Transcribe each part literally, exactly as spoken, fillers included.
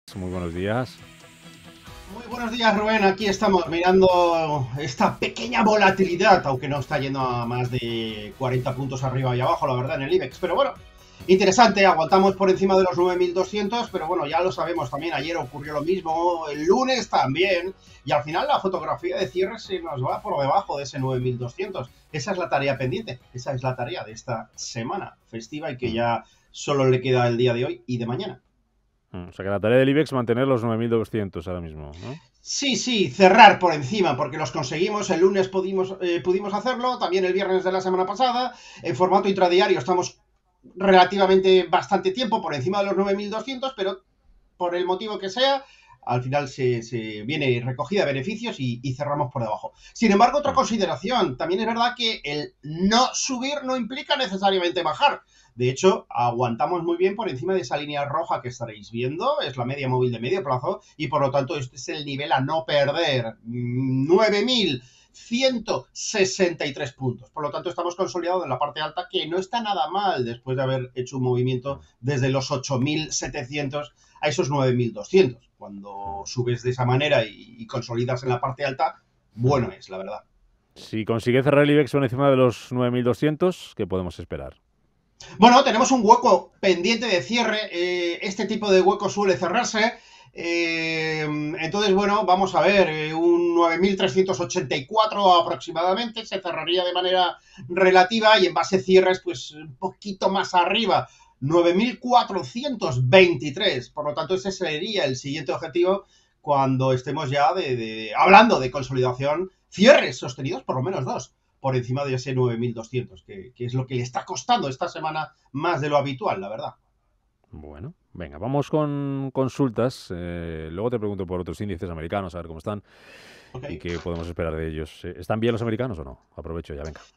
Muy buenos días. Muy buenos días, Rubén. Aquí estamos mirando esta pequeña volatilidad, aunque no está yendo a más de cuarenta puntos arriba y abajo, la verdad, en el IBEX. Pero bueno, interesante, aguantamos por encima de los nueve mil doscientos, pero bueno, ya lo sabemos también, ayer ocurrió lo mismo, el lunes también, y al final la fotografía de cierre se nos va por debajo de ese nueve mil doscientos. Esa es la tarea pendiente, esa es la tarea de esta semana festiva y que ya solo le queda el día de hoy y de mañana. O sea que la tarea del IBEX es mantener los nueve mil doscientos ahora mismo, ¿no? Sí, sí, cerrar por encima, porque los conseguimos, el lunes pudimos, eh, pudimos hacerlo, también el viernes de la semana pasada, en formato intradiario estamos relativamente bastante tiempo por encima de los nueve mil doscientos, pero por el motivo que sea, al final se, se viene recogida de beneficios y, y cerramos por debajo. Sin embargo, otra consideración, también es verdad que el no subir no implica necesariamente bajar. De hecho, aguantamos muy bien por encima de esa línea roja que estaréis viendo, es la media móvil de medio plazo, y por lo tanto este es el nivel a no perder, nueve mil ciento sesenta y tres puntos. Por lo tanto, estamos consolidados en la parte alta, que no está nada mal después de haber hecho un movimiento desde los ocho mil setecientos a esos nueve mil doscientos. Cuando subes de esa manera y, y consolidas en la parte alta, bueno es, la verdad. Si consigue cerrar el IBEX por encima de los nueve mil doscientos, ¿qué podemos esperar? Bueno, tenemos un hueco pendiente de cierre. Eh, este tipo de hueco suele cerrarse. Eh, entonces, bueno, vamos a ver, eh, un nueve mil trescientos ochenta y cuatro aproximadamente se cerraría de manera relativa y en base cierres, pues un poquito más arriba, nueve mil cuatrocientos veintitrés. Por lo tanto, ese sería el siguiente objetivo cuando estemos ya de, de, hablando de consolidación, cierres sostenidos por lo menos dos por encima de ese nueve mil doscientos, que, que es lo que le está costando esta semana más de lo habitual, la verdad. Bueno, venga, vamos con consultas. Eh, luego te pregunto por otros índices americanos, a ver cómo están okay. y qué podemos esperar de ellos. ¿Están bien los americanos o no? Aprovecho ya, venga.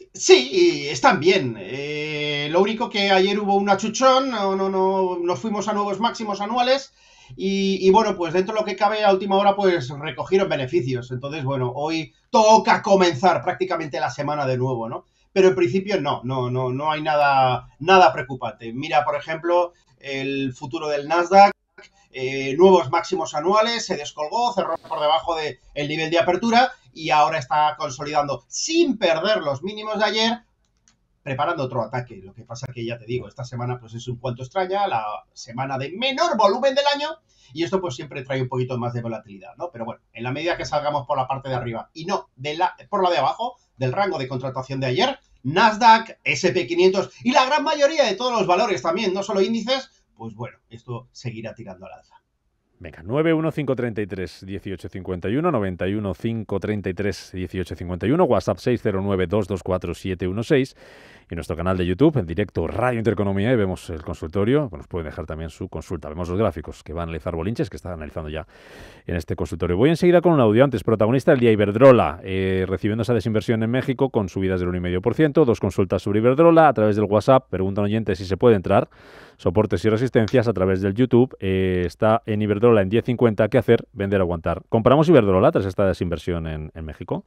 Sí, están bien. Eh, lo único que ayer hubo un achuchón, no, no, no, nos fuimos a nuevos máximos anuales y, y bueno, pues dentro de lo que cabe a última hora, pues recogieron beneficios. Entonces, bueno, hoy toca comenzar prácticamente la semana de nuevo, ¿no? Pero en principio no, no, no, no hay nada, nada preocupante. Mira, por ejemplo, el futuro del Nasdaq. Eh, nuevos máximos anuales, se descolgó, cerró por debajo del de nivel de apertura y ahora está consolidando sin perder los mínimos de ayer, preparando otro ataque. Lo que pasa que ya te digo, esta semana pues es un cuanto extraña, la semana de menor volumen del año y esto pues siempre trae un poquito más de volatilidad, ¿no? Pero bueno, en la medida que salgamos por la parte de arriba y no de la, por la de abajo, del rango de contratación de ayer, Nasdaq, ese and pe quinientos y la gran mayoría de todos los valores también, no solo índices, pues bueno, esto seguirá tirando al alza. Venga, nueve uno cinco tres tres uno ocho cinco uno, nueve uno cinco tres tres uno ocho cinco uno, WhatsApp seis cero nueve dos dos cuatro siete uno seis y nuestro canal de YouTube, en directo Radio Intereconomía, y vemos el consultorio. Nos pueden dejar también su consulta. Vemos los gráficos que va a analizar Bolinches, que está analizando ya en este consultorio. Voy enseguida con un audio. Antes, protagonista del día, Iberdrola, eh, recibiendo esa desinversión en México con subidas del uno coma cinco por ciento. Dos consultas sobre Iberdrola a través del WhatsApp. Preguntan oyentes si se puede entrar. Soportes y resistencias a través del YouTube. Eh, está en Iberdrola en diez cincuenta. ¿Qué hacer? Vender, aguantar. ¿Compramos Iberdrola tras esta desinversión en, en México?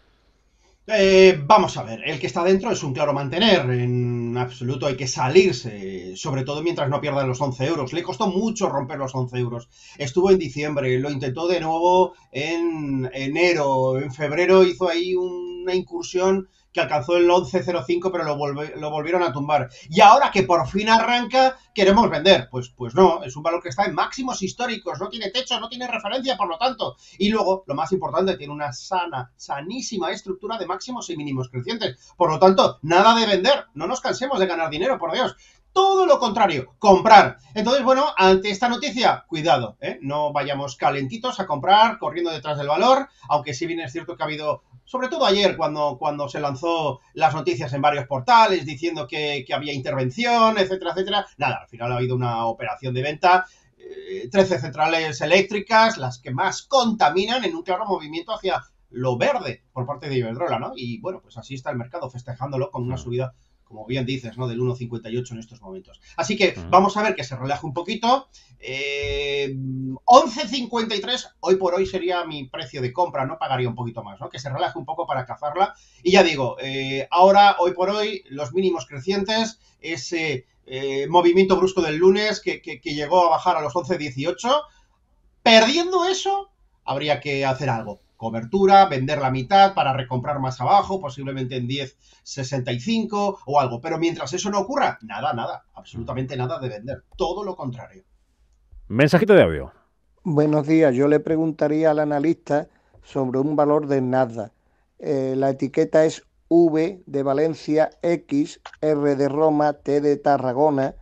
Eh, vamos a ver, el que está dentro es un claro mantener, en absoluto hay que salirse, sobre todo mientras no pierdan los once euros. Le costó mucho romper los once euros. Estuvo en diciembre, lo intentó de nuevo en enero, en febrero hizo ahí una incursión que alcanzó el once cero cinco, pero lo, volv lo volvieron a tumbar. Y ahora que por fin arranca, queremos vender. Pues, pues no, es un valor que está en máximos históricos, no tiene techo, no tiene referencia, por lo tanto. Y luego, lo más importante, tiene una sana, sanísima estructura de máximos y mínimos crecientes. Por lo tanto, nada de vender, no nos cansemos de ganar dinero, por Dios. Todo lo contrario, comprar. Entonces, bueno, ante esta noticia, cuidado, ¿eh? No vayamos calentitos a comprar, corriendo detrás del valor, aunque sí bien es cierto que ha habido, sobre todo ayer, cuando, cuando se lanzó las noticias en varios portales, diciendo que, que había intervención, etcétera, etcétera. Nada, al final ha habido una operación de venta, eh, trece centrales eléctricas, las que más contaminan, en un claro movimiento hacia lo verde por parte de Iberdrola, ¿no? Y bueno, pues así está el mercado, festejándolo con una subida, como bien dices, ¿no? Del uno coma cincuenta y ocho en estos momentos. Así que uh-huh. vamos a ver que se relaje un poquito. Eh, once cincuenta y tres, hoy por hoy sería mi precio de compra, no pagaría un poquito más, ¿no? Que se relaje un poco para cazarla. Y ya digo, eh, ahora, hoy por hoy, los mínimos crecientes, ese eh, movimiento brusco del lunes que, que, que llegó a bajar a los once dieciocho. Perdiendo eso, habría que hacer algo. Cobertura, vender la mitad para recomprar más abajo, posiblemente en diez sesenta y cinco o algo. Pero mientras eso no ocurra, nada, nada, absolutamente nada de vender. Todo lo contrario. Mensajito de audio. Buenos días, yo le preguntaría al analista sobre un valor de Nasdaq. Eh, la etiqueta es V de Valencia, X, R de Roma, T de Tarragona,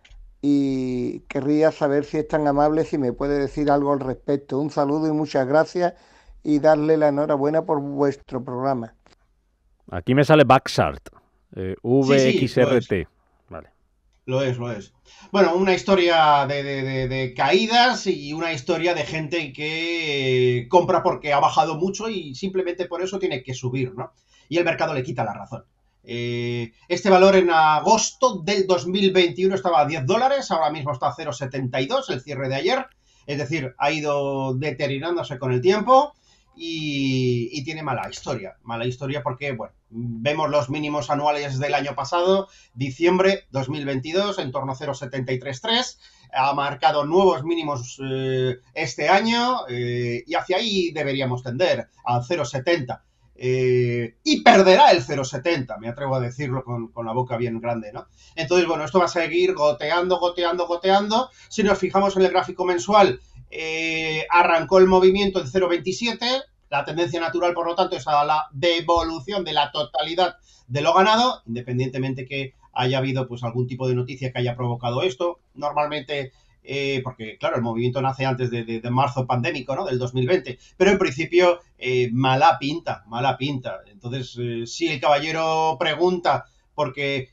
y querría saber si es tan amable, si me puede decir algo al respecto. Un saludo y muchas gracias, y darle la enhorabuena por vuestro programa. Aquí me sale Baxart, eh, V X R T. Sí, sí, vale. Lo es, lo es. Bueno, una historia de, de, de, de caídas y una historia de gente que compra porque ha bajado mucho y simplemente por eso tiene que subir, ¿no? Y el mercado le quita la razón. Eh, este valor en agosto del dos mil veintiuno estaba a diez dólares, ahora mismo está a cero coma setenta y dos, el cierre de ayer. Es decir, ha ido deteriorándose con el tiempo. Y, y tiene mala historia, mala historia porque, bueno, vemos los mínimos anuales del año pasado, diciembre dos mil veintidós, en torno a cero coma setenta y tres tres, ha marcado nuevos mínimos eh, este año eh, y hacia ahí deberíamos tender, al cero coma setenta. Eh, y perderá el cero coma setenta, me atrevo a decirlo con, con la boca bien grande, ¿no? Entonces, bueno, esto va a seguir goteando, goteando, goteando. Si nos fijamos en el gráfico mensual, Eh, arrancó el movimiento en cero coma veintisiete, la tendencia natural, por lo tanto, es a la devolución de la totalidad de lo ganado, independientemente que haya habido pues algún tipo de noticia que haya provocado esto. Normalmente, eh, porque claro, el movimiento nace antes de, de, de marzo pandémico, ¿no? Del dos mil veinte, pero en principio eh, mala pinta, mala pinta. Entonces, eh, si el caballero pregunta porque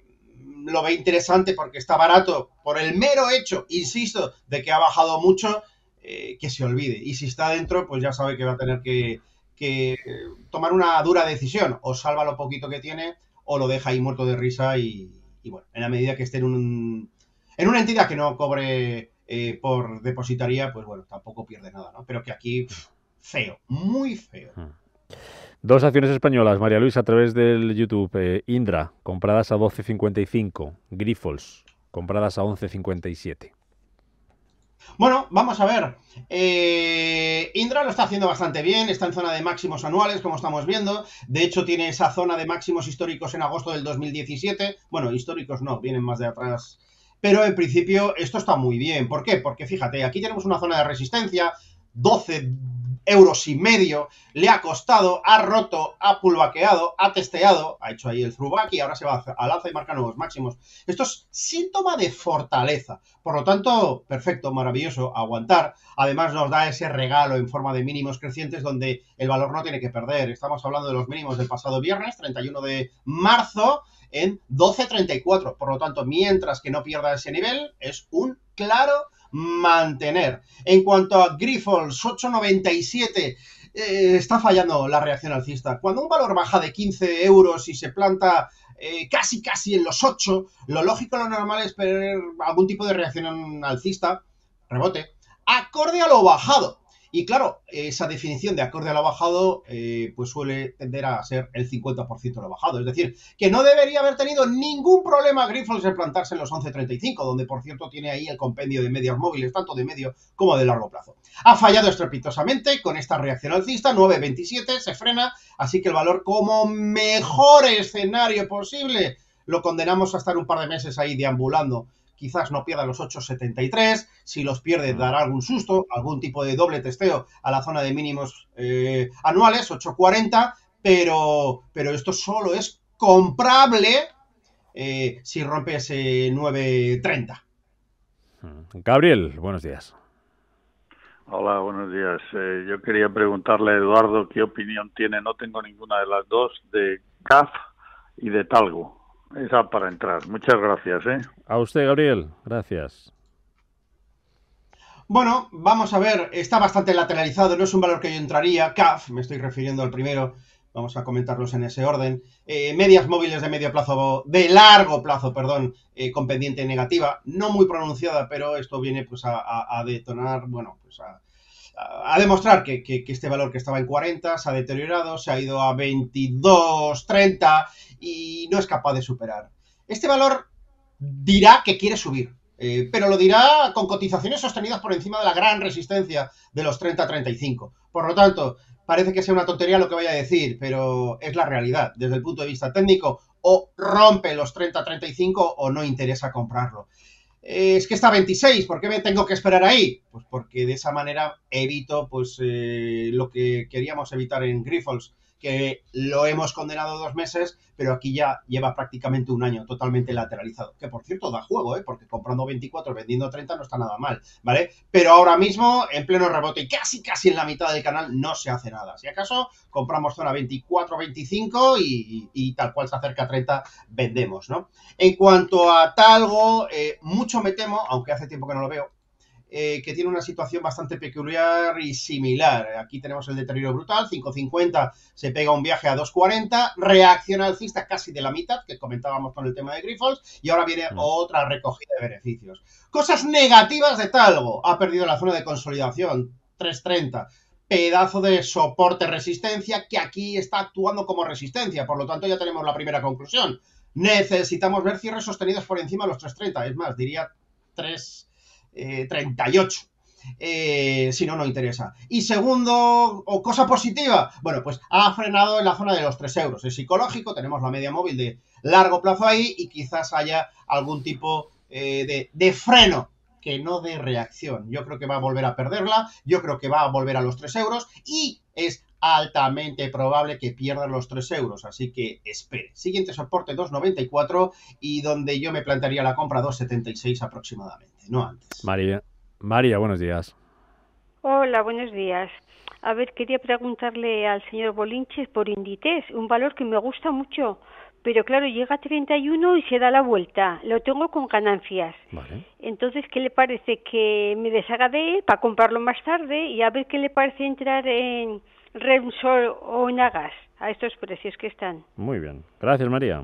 lo ve interesante, porque está barato, por el mero hecho, insisto, de que ha bajado mucho, Eh, que se olvide. Y si está dentro, pues ya sabe que va a tener que, que tomar una dura decisión. O salva lo poquito que tiene, o lo deja ahí muerto de risa y, y bueno, en la medida que esté en, un, en una entidad que no cobre eh, por depositaría, pues bueno, tampoco pierde nada, ¿no? Pero que aquí, pff, feo, muy feo. Dos acciones españolas, María Luisa, a través del YouTube. Eh, Indra, compradas a doce cincuenta y cinco. Grifols, compradas a once cincuenta y siete. Bueno, vamos a ver. Eh, Indra lo está haciendo bastante bien, está en zona de máximos anuales, como estamos viendo. De hecho, tiene esa zona de máximos históricos en agosto del dos mil diecisiete. Bueno, históricos no, vienen más de atrás. Pero en principio esto está muy bien. ¿Por qué? Porque fíjate, aquí tenemos una zona de resistencia, doce euros y medio, le ha costado, ha roto, ha pulvaqueado, ha testeado, ha hecho ahí el throwback y ahora se va al alza y marca nuevos máximos. Esto es síntoma de fortaleza. Por lo tanto, perfecto, maravilloso, aguantar. Además nos da ese regalo en forma de mínimos crecientes donde el valor no tiene que perder. Estamos hablando de los mínimos del pasado viernes, treinta y uno de marzo, en doce treinta y cuatro. Por lo tanto, mientras que no pierda ese nivel, es un claro mantener. En cuanto a Grifols, ocho noventa y siete, eh, está fallando la reacción alcista. Cuando un valor baja de quince euros y se planta eh, casi casi en los ocho, lo lógico, lo normal es ver algún tipo de reacción alcista, rebote, acorde a lo bajado. Y claro, esa definición de acorde a lo bajado eh, pues suele tender a ser el cincuenta por ciento de lo bajado. Es decir, que no debería haber tenido ningún problema Grifols en plantarse en los once treinta y cinco, donde por cierto tiene ahí el compendio de medias móviles, tanto de medio como de largo plazo. Ha fallado estrepitosamente con esta reacción alcista, nueve veintisiete, se frena, así que el valor como mejor escenario posible lo condenamos a estar un par de meses ahí deambulando. Quizás no pierda los ocho setenta y tres, si los pierde dará algún susto, algún tipo de doble testeo a la zona de mínimos eh, anuales, ocho cuarenta, pero, pero esto solo es comprable eh, si rompe ese nueve treinta. Gabriel, buenos días. Hola, buenos días. Eh, yo quería preguntarle a Eduardo qué opinión tiene, no tengo ninguna de las dos, de C A F y de Talgo. Esa para entrar. Muchas gracias, ¿eh? A usted, Gabriel. Gracias. Bueno, vamos a ver. Está bastante lateralizado. No es un valor que yo entraría. C A F, me estoy refiriendo al primero. Vamos a comentarlos en ese orden. Eh, medias móviles de medio plazo, de largo plazo, perdón, eh, con pendiente negativa. No muy pronunciada, pero esto viene pues a, a, a detonar, bueno, pues a... a demostrar que, que, que este valor que estaba en cuarenta se ha deteriorado, se ha ido a veintidós treinta y no es capaz de superar. Este valor dirá que quiere subir. Eh, pero lo dirá con cotizaciones sostenidas por encima de la gran resistencia de los treinta a treinta y cinco. Por lo tanto, parece que sea una tontería lo que voy a decir, pero es la realidad. Desde el punto de vista técnico, o rompe los treinta a treinta y cinco o no interesa comprarlo. Eh, es que está a veintiséis, ¿por qué me tengo que esperar ahí? Pues porque de esa manera evito pues eh, lo que queríamos evitar en Grifols, que lo hemos condenado dos meses, pero aquí ya lleva prácticamente un año totalmente lateralizado. Que por cierto da juego, ¿eh? Porque comprando veinticuatro, vendiendo treinta no está nada mal, ¿vale? Pero ahora mismo, en pleno rebote y casi casi en la mitad del canal, no se hace nada. Si acaso, compramos zona veinticuatro, veinticinco y, y tal cual se acerca a treinta, vendemos, ¿no? En cuanto a Talgo, eh, mucho me temo, aunque hace tiempo que no lo veo, Eh, que tiene una situación bastante peculiar y similar. Aquí tenemos el deterioro brutal, cinco cincuenta se pega un viaje a dos cuarenta, reacciona alcista casi de la mitad, que comentábamos con el tema de Grifols, y ahora viene no. otra recogida de beneficios. Cosas negativas de Talgo, ha perdido la zona de consolidación, tres treinta, pedazo de soporte-resistencia que aquí está actuando como resistencia, por lo tanto ya tenemos la primera conclusión. Necesitamos ver cierres sostenidos por encima de los tres treinta, es más, diría tres treinta y ocho. Eh, si no, no interesa. Y segundo, o cosa positiva, bueno, pues ha frenado en la zona de los tres euros. Es psicológico, tenemos la media móvil de largo plazo ahí y quizás haya algún tipo eh, de, de freno, que no de reacción. Yo creo que va a volver a perderla, yo creo que va a volver a los tres euros y es altamente probable que pierdan los tres euros, así que espere. Siguiente soporte dos noventa y cuatro y donde yo me plantearía la compra dos setenta y seis aproximadamente, no antes. María, María, buenos días. Hola, buenos días. A ver, quería preguntarle al señor Bolinches por Inditex, un valor que me gusta mucho, pero claro, llega a treinta y uno y se da la vuelta. Lo tengo con ganancias. Vale. Entonces, ¿qué le parece que me deshaga de él para comprarlo más tarde? Y a ver qué le parece entrar en Repsol o en Agas a estos precios que están. Muy bien. Gracias, María.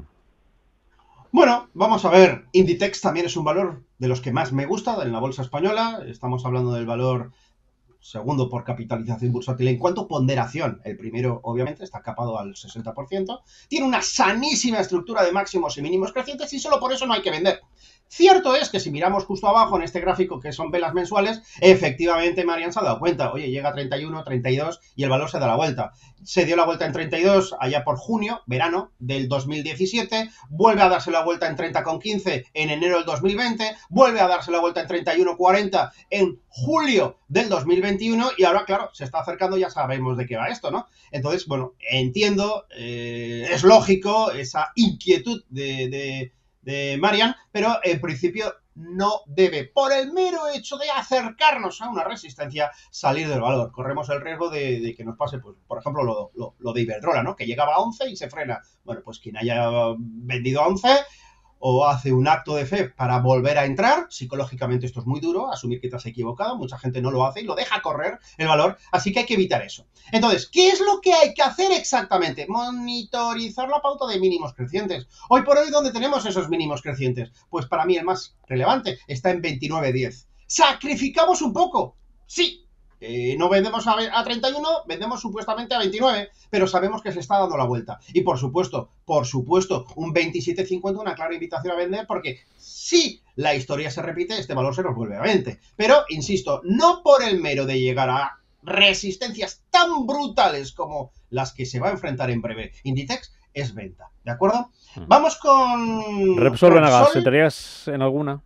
Bueno, vamos a ver. Inditex también es un valor de los que más me gusta en la bolsa española. Estamos hablando del valor segundo por capitalización bursátil en cuanto a ponderación. El primero, obviamente, está capado al sesenta por ciento. Tiene una sanísima estructura de máximos y mínimos crecientes y solo por eso no hay que vender. Cierto es que si miramos justo abajo en este gráfico, que son velas mensuales, efectivamente Marian se ha dado cuenta. Oye, llega a treinta y uno, treinta y dos y el valor se da la vuelta. Se dio la vuelta en treinta y dos allá por junio, verano del dos mil diecisiete, vuelve a darse la vuelta en treinta coma quince en enero del dos mil veinte, vuelve a darse la vuelta en treinta y uno coma cuarenta en julio del dos mil veintiuno y ahora, claro, se está acercando, ya sabemos de qué va esto, ¿no? Entonces, bueno, entiendo, eh, es lógico esa inquietud de... de de Marian, pero en principio no debe, por el mero hecho de acercarnos a una resistencia, salir del valor. Corremos el riesgo de, de que nos pase, pues, por ejemplo, lo, lo, lo de Iberdrola, ¿no? Que llegaba a once y se frena. Bueno, pues quien haya vendido a once o hace un acto de fe para volver a entrar, psicológicamente esto es muy duro, asumir que te has equivocado, mucha gente no lo hace y lo deja correr el valor, así que hay que evitar eso. Entonces, ¿qué es lo que hay que hacer exactamente? Monitorizar la pauta de mínimos crecientes. Hoy por hoy, ¿dónde tenemos esos mínimos crecientes? Pues para mí el más relevante está en veintinueve diez. ¿Sacrificamos un poco? Sí. Eh, no vendemos a, a treinta y uno, vendemos supuestamente a veintinueve, pero sabemos que se está dando la vuelta. Y por supuesto, por supuesto, un veintisiete cincuenta, una clara invitación a vender, porque si la historia se repite, este valor se nos vuelve a veinte. Pero, insisto, no por el mero de llegar a resistencias tan brutales como las que se va a enfrentar en breve Inditex, es venta, ¿de acuerdo? Hmm. Vamos con... Repsol, Repsol. ¿Entrarías en alguna?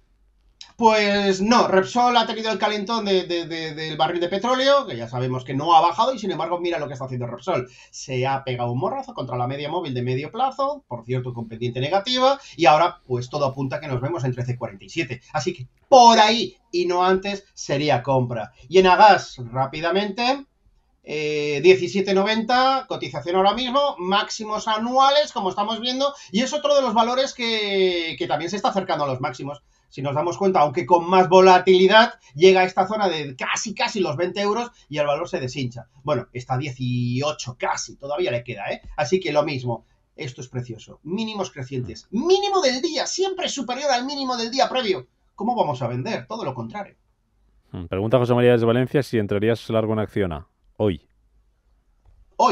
Pues no, Repsol ha tenido el calentón de, de, de, del barril de petróleo, que ya sabemos que no ha bajado y sin embargo mira lo que está haciendo Repsol. Se ha pegado un morrazo contra la media móvil de medio plazo, por cierto con pendiente negativa, y ahora pues todo apunta a que nos vemos en trece cuarenta y siete. Así que por ahí y no antes sería compra. Y en Agas, rápidamente... Eh, diecisiete noventa, cotización ahora mismo, máximos anuales, como estamos viendo, y es otro de los valores que, que también se está acercando a los máximos. Si nos damos cuenta, aunque con más volatilidad, llega a esta zona de casi, casi los veinte euros y el valor se deshincha. Bueno, está a dieciocho, casi, todavía le queda, ¿eh? Así que lo mismo, esto es precioso. Mínimos crecientes, mínimo del día, siempre superior al mínimo del día previo. ¿Cómo vamos a vender? Todo lo contrario. Pregunta José María desde Valencia si entrarías largo en Acciona. Hoy. Hoy.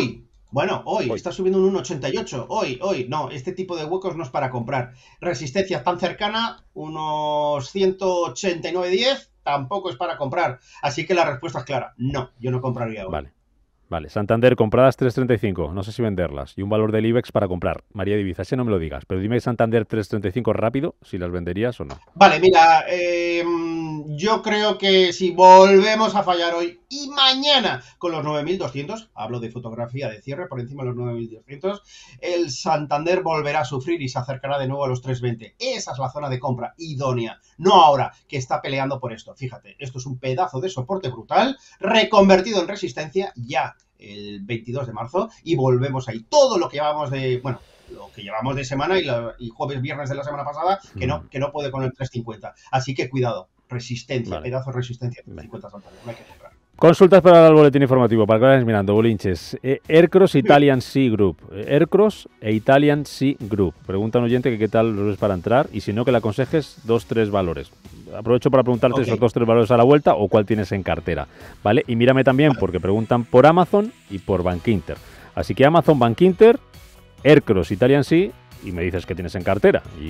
Bueno, hoy Hoy. está subiendo un uno ochenta y ocho. Hoy, hoy. No, este tipo de huecos no es para comprar. Resistencia tan cercana, unos ciento ochenta y nueve diez, tampoco es para comprar. Así que la respuesta es clara. No, yo no compraría hoy. Vale. Vale, Santander, compradas tres treinta y cinco, no sé si venderlas, y un valor del IBEX para comprar. María Divisa, ese no me lo digas, pero dime Santander tres treinta y cinco rápido, si las venderías o no. Vale, mira, eh, yo creo que si volvemos a fallar hoy y mañana con los nueve mil doscientos, hablo de fotografía de cierre por encima de los nueve mil doscientos, el Santander volverá a sufrir y se acercará de nuevo a los tres veinte. Esa es la zona de compra idónea, no ahora, que está peleando por esto. Fíjate, esto es un pedazo de soporte brutal, reconvertido en resistencia ya el veintidós de marzo, y volvemos ahí. Todo lo que llevamos de... bueno, lo que llevamos de semana y, la, y jueves, viernes de la semana pasada, que no, que no puede con el tres cincuenta. Así que cuidado, resistencia, vale. Pedazo de resistencia, tres cincuenta Santander, no hay que comprar. Consultas para el boletín informativo, para que vayas mirando, Bolinches. Eh, Aircross Italian Sea Group. Eh, Aircross e Italian Sea Group. Pregunta un oyente que qué tal los ves para entrar, y si no, que le aconsejes dos, tres valores. Aprovecho para preguntarte okay. esos dos, tres valores a la vuelta o cuál tienes en cartera, ¿vale? Y mírame también, vale. porque preguntan por Amazon y por Bankinter. Así que Amazon, Bankinter, Aircross Italian Sea, y me dices qué tienes en cartera. Y...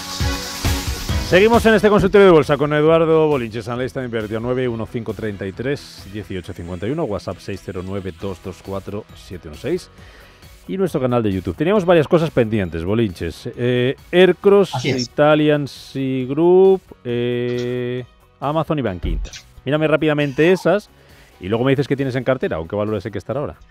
seguimos en este consultorio de bolsa con Eduardo Bolinches, analista de inversión. Nueve uno cinco tres tres uno ocho cinco uno, WhatsApp seis cero nueve dos dos cuatro siete uno seis y nuestro canal de YouTube. Teníamos varias cosas pendientes, Bolinches. Eh, Aircross, Italian Sea Group, eh, Amazon y Bankinter. Mírame rápidamente esas y luego me dices qué tienes en cartera, aunque valores hay que estar ahora.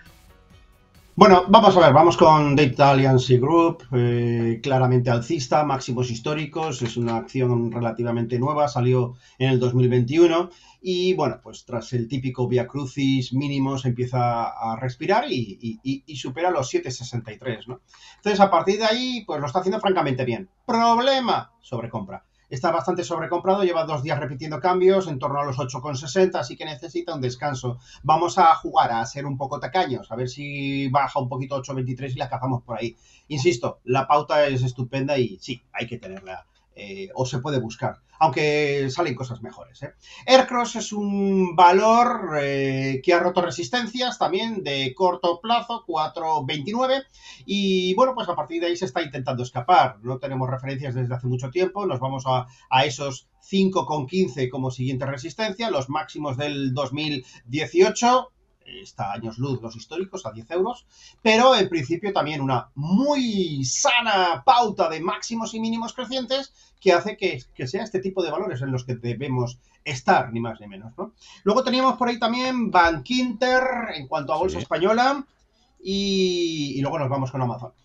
Bueno, vamos a ver, vamos con The Italian Sea Group, eh, claramente alcista, máximos históricos, es una acción relativamente nueva, salió en el dos mil veintiuno y bueno, pues tras el típico Via Crucis mínimos empieza a respirar y, y, y supera los siete sesenta y tres, ¿no? Entonces a partir de ahí pues lo está haciendo francamente bien. Problema, sobrecompra. Está bastante sobrecomprado, lleva dos días repitiendo cambios en torno a los ocho con sesenta, así que necesita un descanso. Vamos a jugar a ser un poco tacaños, a ver si baja un poquito a ocho veintitrés y la cazamos por ahí. Insisto, la pauta es estupenda y sí, hay que tenerla. Eh, o se puede buscar, aunque salen cosas mejores, ¿eh? Aircross es un valor eh, que ha roto resistencias también de corto plazo, cuatro veintinueve, y bueno, pues a partir de ahí se está intentando escapar. No tenemos referencias desde hace mucho tiempo, nos vamos a, a esos cinco con quince como siguiente resistencia, los máximos del dos mil dieciocho, está años luz los históricos a diez euros, pero en principio también una muy sana pauta de máximos y mínimos crecientes que hace que, que sea este tipo de valores en los que debemos estar, ni más ni menos, ¿no? Luego teníamos por ahí también Bankinter en cuanto a bolsa sí. española y, y luego nos vamos con Amazon.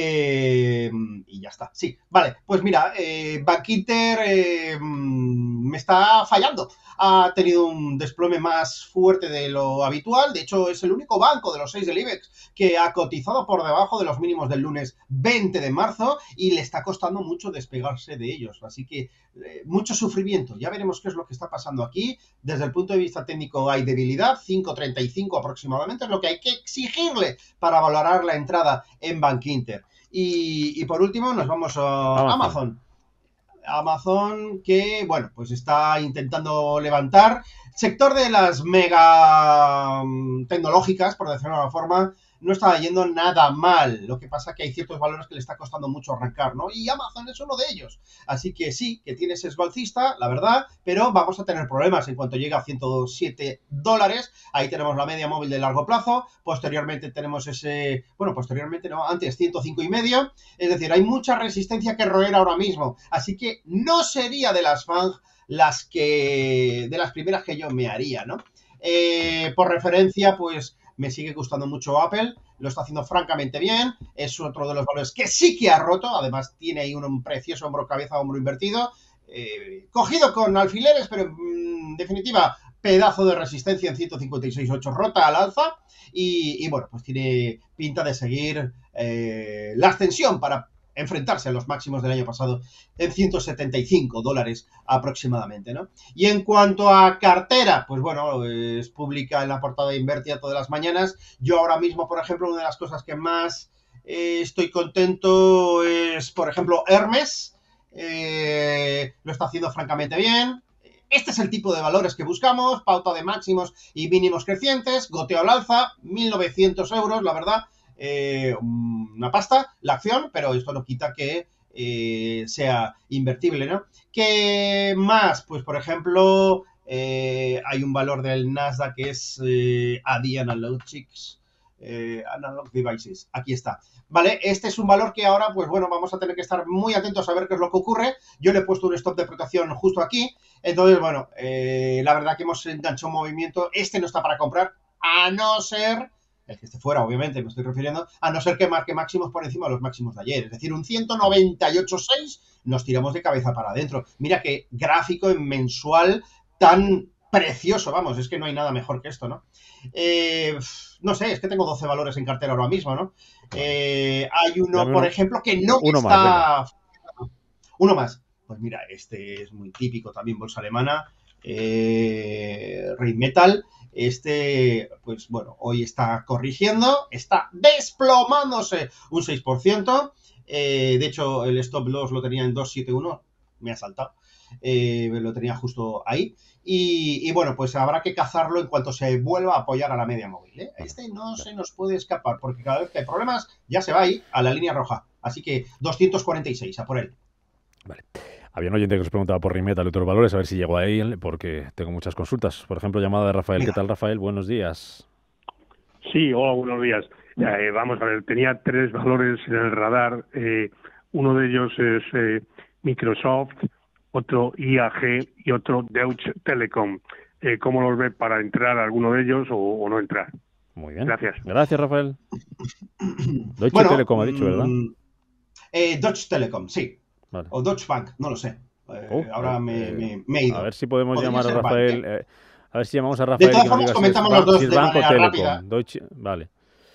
Eh, y ya está, sí, vale, pues mira, eh, Bankinter eh, me está fallando. Ha tenido un desplome más fuerte de lo habitual. De hecho, es el único banco de los seis del IBEX que ha cotizado por debajo de los mínimos del lunes veinte de marzo y le está costando mucho despegarse de ellos. Así que eh, mucho sufrimiento. Ya veremos qué es lo que está pasando aquí. Desde el punto de vista técnico hay debilidad, cinco treinta y cinco aproximadamente es lo que hay que exigirle para valorar la entrada en Bankinter. Y, y por último nos vamos a Amazon. Amazon. Amazon que, bueno, pues está intentando levantar. Sector de las mega tecnológicas, por decirlo de alguna forma, no está yendo nada mal. Lo que pasa es que hay ciertos valores que le está costando mucho arrancar, ¿no? Y Amazon es uno de ellos. Así que sí, que tiene sesgo alcista, la verdad, pero vamos a tener problemas en cuanto llegue a ciento siete dólares. Ahí tenemos la media móvil de largo plazo. Posteriormente tenemos ese... Bueno, posteriormente no, antes ciento cinco y medio. Es decir, hay mucha resistencia que roer ahora mismo. Así que no sería de las F A N G las que... de las primeras que yo me haría, ¿no? Eh, por referencia, pues... me sigue gustando mucho Apple, lo está haciendo francamente bien, es otro de los valores que sí que ha roto, además tiene ahí un, un precioso hombro cabeza, hombro invertido, eh, cogido con alfileres, pero en definitiva, pedazo de resistencia en ciento cincuenta y seis coma ocho, rota al alza, y, y bueno, pues tiene pinta de seguir eh, la ascensión para enfrentarse a los máximos del año pasado en ciento setenta y cinco dólares aproximadamente, ¿no? Y en cuanto a cartera, pues bueno, es pública en la portada de Invertia todas las mañanas. Yo ahora mismo, por ejemplo, una de las cosas que más eh, estoy contento es, por ejemplo, Hermes. Eh, lo está haciendo francamente bien. Este es el tipo de valores que buscamos, pauta de máximos y mínimos crecientes, goteo al alza, mil novecientos euros, la verdad. eh, una pasta la acción, pero esto no quita que eh, sea invertible, ¿no? ¿Qué más? Pues, por ejemplo, eh, hay un valor del Nasdaq que es eh, A D Analytics, eh, Analog Devices, aquí está. Vale, este es un valor que ahora, pues bueno, vamos a tener que estar muy atentos a ver qué es lo que ocurre. Yo le he puesto un stop de protección justo aquí. Entonces, bueno, eh, la verdad que hemos enganchado un movimiento. Este no está para comprar, a no ser, el que esté fuera, obviamente, me estoy refiriendo, a no ser que marque máximos por encima de los máximos de ayer. Es decir, un ciento noventa y ocho coma seis, nos tiramos de cabeza para adentro. Mira qué gráfico en mensual tan precioso, vamos, es que no hay nada mejor que esto, ¿no? Eh, no sé, es que tengo doce valores en cartera ahora mismo, ¿no? Eh, hay uno, Dame por uno, ejemplo, que no uno está... más, Uno más. Pues mira, este es muy típico también, bolsa alemana, eh, Rheinmetall. Este, pues bueno, hoy está corrigiendo, está desplomándose un seis por ciento. Eh, de hecho, el stop loss lo tenía en dos setenta y uno, me ha saltado. Eh, lo tenía justo ahí. Y, y, bueno, pues habrá que cazarlo en cuanto se vuelva a apoyar a la media móvil, ¿eh? Este no se nos puede escapar, porque cada vez que hay problemas ya se va ahí a la línea roja. Así que doscientos cuarenta y seis, a por él. Vale. Había un oyente que nos preguntaba por Rheinmetall y otros valores, a ver si llegó ahí, porque tengo muchas consultas. Por ejemplo, llamada de Rafael. Mira. ¿Qué tal, Rafael? Buenos días. Sí, hola, buenos días. Eh, vamos a ver, tenía tres valores en el radar. Eh, uno de ellos es eh, Microsoft, otro I A G y otro Deutsche Telekom. Eh, ¿Cómo los ve para entrar a alguno de ellos o, o no entrar? Muy bien. Gracias. Gracias, Rafael. Deutsche Bueno, Telekom ha dicho, ¿verdad? mm, Eh, Deutsche Telekom, sí. Vale. O Deutsche Bank, no lo sé. Eh, Oh, ahora eh, me, me- me he ido. A ver si podemos Podría llamar a ser Rafael. Bank, eh, a ver si llamamos a Rafael. todas que nos formas, diga si es comentamos Ban- los dos si es de Banco o manera Telecom. rápida. Deutsche- Vale.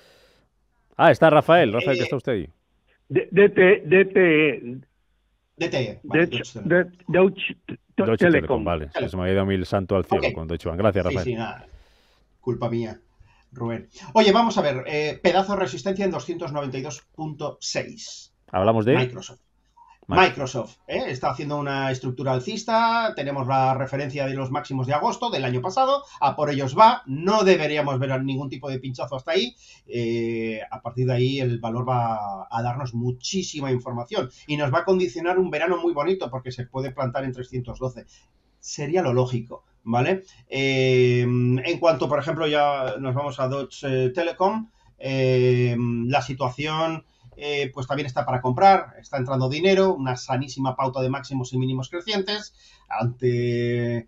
Ah, está Rafael. Rafael, que Eh, está usted ahí. D- DT, DT, D T E, vale, Deutsche, Deutsche Telekom. Det- Deutsche Te- Deutsche Telekom, Telekom. vale. Telekom. Se me ha ido a mí el santo al cielo Ok. con Deutsche Bank. Gracias, Sí, Rafael. sí, nada. Culpa mía, Rubén. Oye, vamos a ver. eh, pedazo de resistencia en doscientos noventa y dos punto seis. Hablamos de Microsoft. Microsoft. Microsoft, ¿eh? Está haciendo una estructura alcista, tenemos la referencia de los máximos de agosto del año pasado, a por ellos va, no deberíamos ver ningún tipo de pinchazo hasta ahí, eh, a partir de ahí el valor va a darnos muchísima información y nos va a condicionar un verano muy bonito porque se puede plantar en trescientos doce, sería lo lógico, ¿vale? Eh, en cuanto, por ejemplo, ya nos vamos a Deutsche Telekom, eh, la situación... Eh, pues también está para comprar, está entrando dinero, una sanísima pauta de máximos y mínimos crecientes. Ante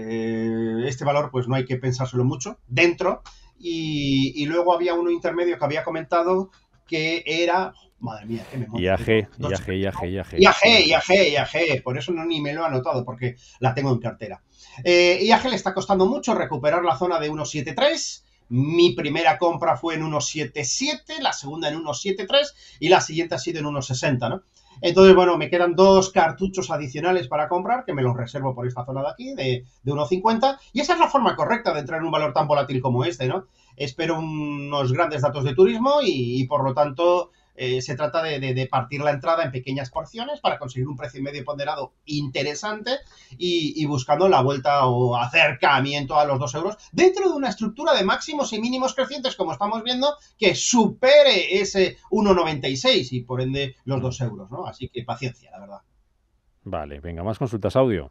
eh, este valor, pues no hay que pensárselo mucho, dentro. Y, y luego había uno intermedio que había comentado que era... Madre mía, qué memoria. I A G, I A G, I A G, I A G. I A G, I A G, I A G, por eso no ni me lo he anotado, porque la tengo en cartera. Eh, I A G le está costando mucho recuperar la zona de uno setenta y tres. Mi primera compra fue en uno setenta y siete, la segunda en uno setenta y tres y la siguiente ha sido en uno sesenta, ¿no? Entonces, bueno, me quedan dos cartuchos adicionales para comprar, que me los reservo por esta zona de aquí, de, de uno cincuenta, y esa es la forma correcta de entrar en un valor tan volátil como este, ¿no? Espero unos grandes datos de turismo y, y por lo tanto, eh, se trata de, de, de partir la entrada en pequeñas porciones para conseguir un precio medio ponderado interesante y, y buscando la vuelta o acercamiento a los dos euros dentro de una estructura de máximos y mínimos crecientes, como estamos viendo, que supere ese uno noventa y seis y por ende los dos euros, ¿no? Así que paciencia, la verdad. Vale, venga, más consultas audio.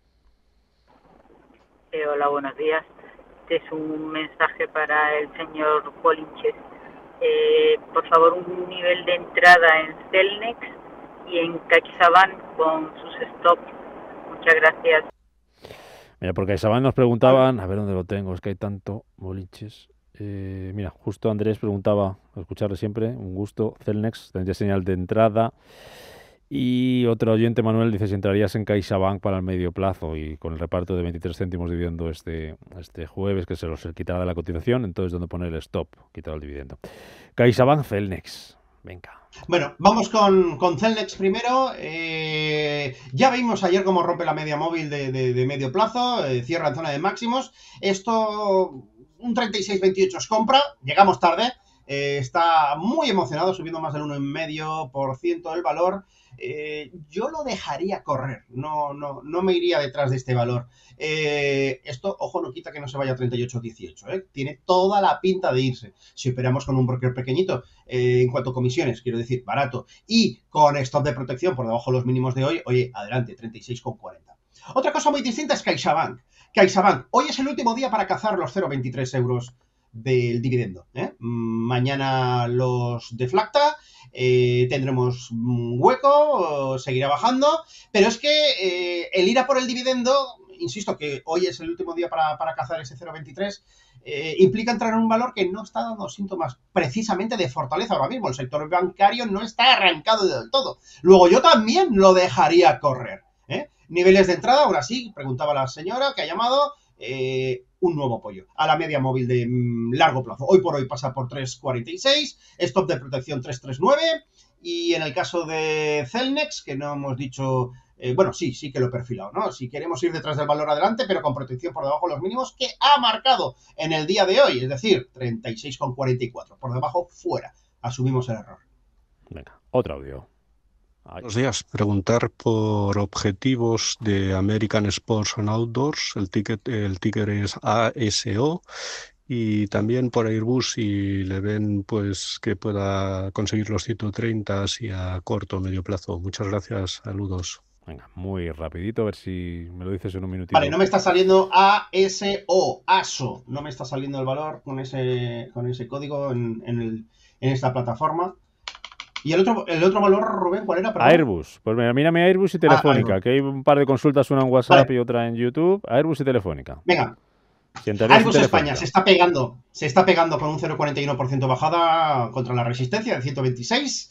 Eh, hola, buenos días. Este es un mensaje para el señor Bolinches. Eh, por favor, un nivel de entrada en Celnex y en CaixaBank con sus stops. Muchas gracias. Mira, porque CaixaBank nos preguntaban, a ver dónde lo tengo, es que hay tanto bolinches. Eh, mira, justo Andrés preguntaba, a escucharle siempre, un gusto, Celnex, tendría señal de entrada. Y otro oyente, Manuel, dice si entrarías en CaixaBank para el medio plazo y con el reparto de veintitrés céntimos dividendo este, este jueves, que se los quitará de la cotización, entonces ¿dónde poner el stop? Quitar el dividendo. CaixaBank, Celnex, venga. Bueno, vamos con, con Celnex primero. Eh, ya vimos ayer cómo rompe la media móvil de, de, de medio plazo, eh, cierra en zona de máximos. Esto, un treinta y seis veintiocho es compra, llegamos tarde. eh, está muy emocionado, subiendo más del uno coma cinco por ciento del valor. Eh, yo lo dejaría correr, no, no, no me iría detrás de este valor. Eh, esto, ojo, no quita que no se vaya a treinta y ocho dieciocho, ¿eh? Tiene toda la pinta de irse. Si operamos con un broker pequeñito, eh, en cuanto a comisiones, quiero decir, barato, y con stop de protección por debajo de los mínimos de hoy, oye, adelante, treinta y seis con cuarenta. Otra cosa muy distinta es CaixaBank. CaixaBank, hoy es el último día para cazar los cero coma veintitrés euros del dividendo, ¿eh? Mañana los deflacta, eh, tendremos un hueco, seguirá bajando, pero es que eh, el ir a por el dividendo, insisto que hoy es el último día para, para cazar ese cero coma veintitrés, eh, implica entrar en un valor que no está dando síntomas precisamente de fortaleza ahora mismo. El sector bancario no está arrancado del todo. Luego yo también lo dejaría correr, ¿eh? Niveles de entrada, ahora sí, preguntaba la señora que ha llamado, eh, un nuevo apoyo a la media móvil de mm, largo plazo. Hoy por hoy pasa por tres cuarenta y seis, stop de protección tres treinta y nueve, y en el caso de Celnex, que no hemos dicho, eh, bueno, sí, sí que lo he perfilado, ¿no? Si queremos ir detrás del valor adelante, pero con protección por debajo de los mínimos que ha marcado en el día de hoy, es decir, treinta y seis con cuarenta y cuatro, por debajo, fuera. Asumimos el error. Venga, otro audio. Ay. Buenos días. Preguntar por objetivos de American Sports and Outdoors. El ticket, el ticker es A S O. Y también por Airbus, si le ven pues que pueda conseguir los ciento treinta así a corto o medio plazo. Muchas gracias. Saludos. Venga, muy rapidito, a ver si me lo dices en un minutito. Vale, no me está saliendo A S O, A S O. No me está saliendo el valor con ese, con ese código en, en, el, en esta plataforma. ¿Y el otro, el otro valor, Rubén, cuál era? Perdón. Airbus. Pues mira, mírame Airbus y Telefónica, ah, Airbus. Que hay un par de consultas, una en WhatsApp vale. y otra en YouTube. Airbus y Telefónica. Venga. Si Airbus España se está pegando, se está pegando con un cero coma cuarenta y uno por ciento bajada contra la resistencia de ciento veintiséis.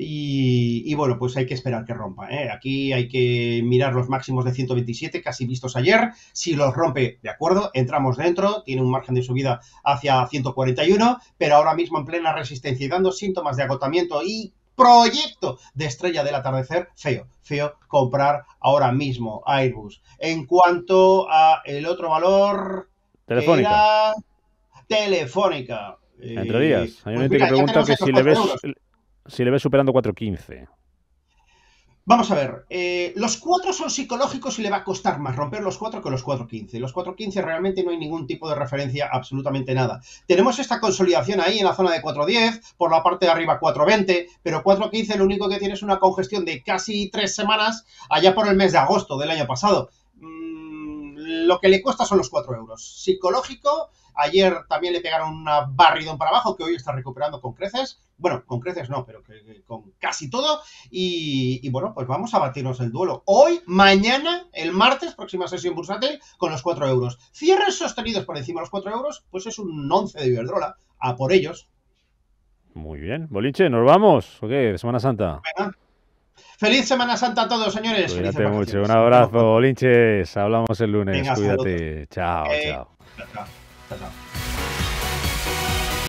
Y, y bueno, pues hay que esperar que rompa, ¿eh? Aquí hay que mirar los máximos de ciento veintisiete, casi vistos ayer. Si los rompe, de acuerdo, entramos dentro, tiene un margen de subida hacia ciento cuarenta y uno, pero ahora mismo en plena resistencia y dando síntomas de agotamiento y proyecto de estrella del atardecer, feo, feo comprar ahora mismo Airbus. En cuanto a el otro valor, Telefónica. Era Telefónica. Entre días. Hay un ente que pregunta que si le ves... Euros. Si le ves superando cuatro quince. Vamos a ver, eh, los cuatro son psicológicos y le va a costar más romper los cuatro que los cuatro quince. Los cuatro quince realmente no hay ningún tipo de referencia, absolutamente nada. Tenemos esta consolidación ahí en la zona de cuatro diez, por la parte de arriba cuatro veinte, pero cuatro quince lo único que tiene es una congestión de casi tres semanas allá por el mes de agosto del año pasado. Mm, lo que le cuesta son los cuatro euros. Psicológico, ayer también le pegaron una barridón para abajo que hoy está recuperando con creces. Bueno, con creces no, pero que, que con casi todo. Y, y bueno, pues vamos a batirnos el duelo. Hoy, mañana, el martes, próxima sesión bursátil, con los cuatro euros. Cierres sostenidos por encima de los cuatro euros, pues es un once de Iberdrola. A por ellos. Muy bien. Bolinche, ¿nos vamos? ¿O qué? ¿De Semana Santa? Venga. Feliz Semana Santa a todos, señores. Cuídate mucho. Un abrazo, Bolinches. Hablamos el lunes. Venga, cuídate. Chao, eh, chao. Chao, chao. chao.